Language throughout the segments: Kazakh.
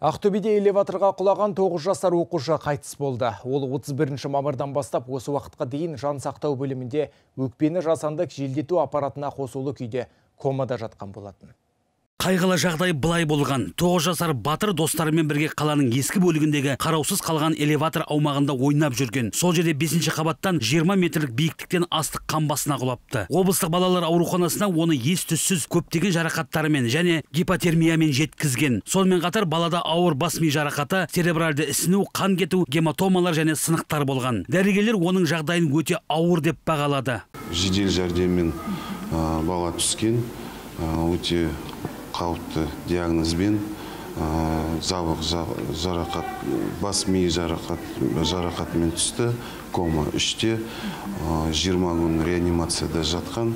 Ақтөбеде элеваторға құлаған 9 жасар оқушы қайтыс болды. Ол 31 мамырдан бастап осы уақытқа дейін жан сақтау бөлімінде өкпені жасанды желдету аппаратына қосулы күйде комада жатқан болатын. Қайғылы жағдай былай болған. 9 жасар батыр достарымен бірге қаланың ескі бөлігіндегі қараусыз қалған элеватор аумағында ойнап жүрген. Сол жерде 5-ші қабаттан 20 метрлік биіктіктен астық қамбасына құлапты. Облыстық балалар ауруханасына оны ес-түссіз көптеген жарақаттарымен және гипотермиямен жеткізген. Сонымен қатар балада ауыр бас ми жарақаты, церебральды ісіну, қан кету, гематомалар және сынықтар болған. Дәрігерлер оның жағдайын өте ауыр деп бағалады. Жедел жәрдеммен бала түскен, өте қауіпті диагнозбен забық жарақат, бас ми жарақатымен түсті, кома 3-те, 20 күн реанимацияда жатқан.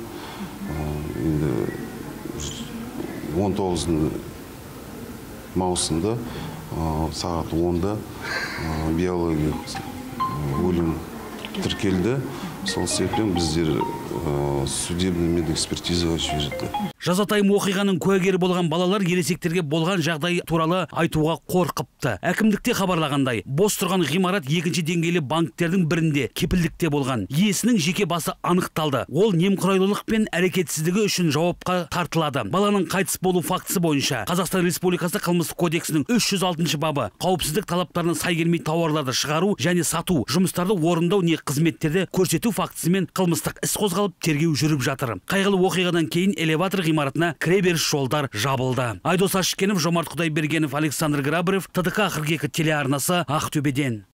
19 маусымда сағат 10-да биологиялық өлім тіркелді. Сол себептен біздер судебный медэкспертизаға жіберді. Жазатайым оқиғаның куәгері болған балалар ересектерге болған жағдай туралы айтуға қорқыпты. Әкімдікте хабарлағандай, бос тұрған ғимарат 2-ші деңгейлі банктердің бірінде кепілдікте болған. Иесінің жеке басы анықталды. Ол немқұрайлылық пен әрекетсіздігі үшін жауапқа тартылады. Баланың қайтыс болу фактісі бойынша Қазақстан Республикасы қылмыстық кодексінің 306 бабы қауіпсіздік талаптарына сай келмей тауарларды шығару және сату, жұмыстарды орындау не қызметтерді көрсету фактісімен қылмыстық іс қозғалып, тергеу жүріп жатыр. Қайғылы оқиғадан кейін элеватор ғимаратына кіреберіс жолдар жабылды. Айдос Ашкенов, Жомарт Құдайбергенов, Александр Грабарев, ТДК 42 телеарнасы, Ақтөбеден.